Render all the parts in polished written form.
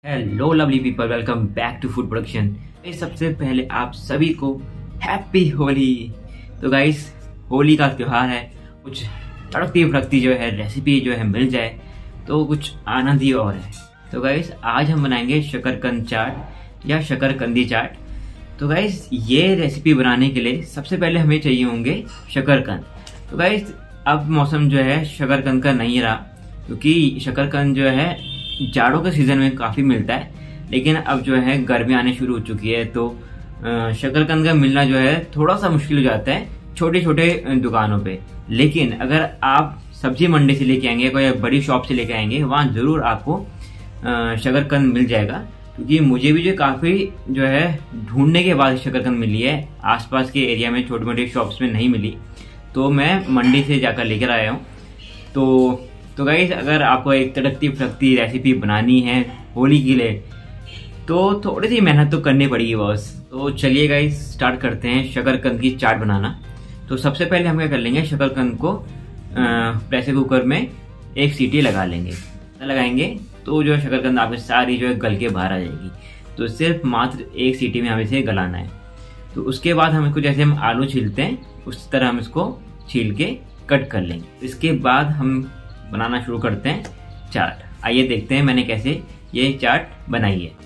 Hello lovely people, welcome back to food production. सबसे पहले आप सभी को हैप्पी होली। तो गाइस, होली का त्योहार है, कुछ तड़कती फड़कती जो है रेसिपी जो है मिल जाए तो कुछ आनंद ही और है। तो गाइस, आज हम बनाएंगे शकरकंद चाट या शकरकंदी चाट। तो गाइस, ये रेसिपी बनाने के लिए सबसे पहले हमें चाहिए होंगे शकरकंद। तो गाइस, अब मौसम जो है शकरकंद का नहीं रहा, क्योंकि शकरकंद जो है जाड़ों के सीजन में काफी मिलता है, लेकिन अब जो है गर्मी आने शुरू हो चुकी है तो शकरकंद का मिलना जो है थोड़ा सा मुश्किल हो जाता है छोटे छोटे दुकानों पे। लेकिन अगर आप सब्जी मंडी से लेके आएंगे, कोई बड़ी शॉप से लेके आएंगे, वहां जरूर आपको शकरकंद मिल जाएगा। क्योंकि मुझे भी जो काफी जो है ढूंढने के बाद शकरकंद मिली है, आसपास के एरिया में छोटे मोटे शॉप्स में नहीं मिली, तो मैं मंडी से जाकर लेकर आया हूँ। तो गाइस, अगर आपको एक तड़कती फड़कती रेसिपी बनानी है होली के लिए तो थोड़ी सी मेहनत तो करनी पड़ेगी बॉस। तो चलिए गाइस, स्टार्ट करते हैं शकरकंद की चाट बनाना। तो सबसे पहले हम क्या कर लेंगे, शकरकंद को प्रेशर कुकर में एक सीटी लगा लेंगे। लगाएंगे तो जो शकरकंद आपकी सारी जो है गल के बाहर आ जाएगी। तो सिर्फ मात्र एक सीटी में हमें इसे गलाना है। तो उसके बाद हम इसको जैसे हम आलू छीलते हैं उस तरह हम इसको छील के कट कर लेंगे। इसके बाद हम बनाना शुरू करते हैं चाट। आइए देखते हैं मैंने कैसे ये चाट बनाई है।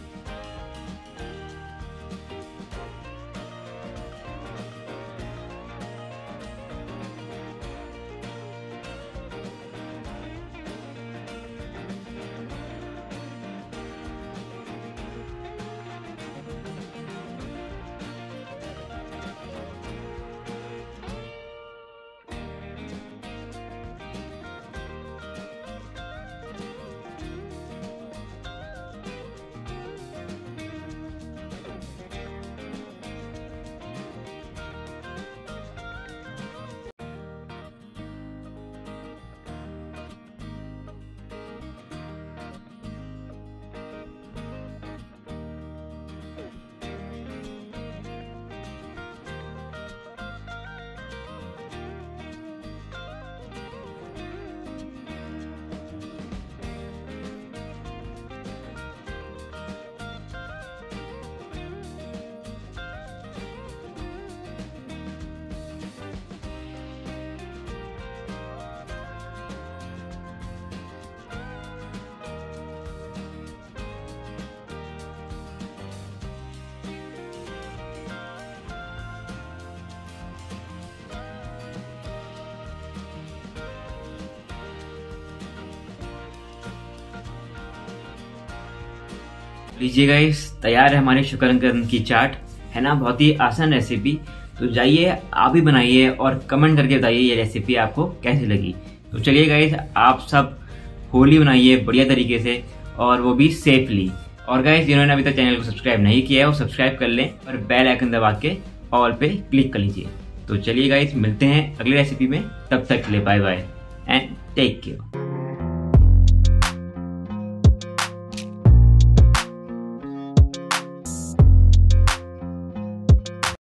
लीजिए गाइस, तैयार है हमारी शकरकंद की चाट। है ना, बहुत ही आसान रेसिपी। तो जाइए आप भी बनाइए और कमेंट करके बताइए ये रेसिपी आपको कैसी लगी। तो चलिए गाइस, आप सब होली बनाइए बढ़िया तरीके से, और वो भी सेफली। और गाइस, जिन्होंने अभी तक चैनल को सब्सक्राइब नहीं किया है वो सब्सक्राइब कर लें और बेल आइकन दबा के ऑल पे क्लिक कर लीजिए। तो चलिए गाइस, मिलते हैं अगली रेसिपी में। तब तक के लिए bye bye and take care.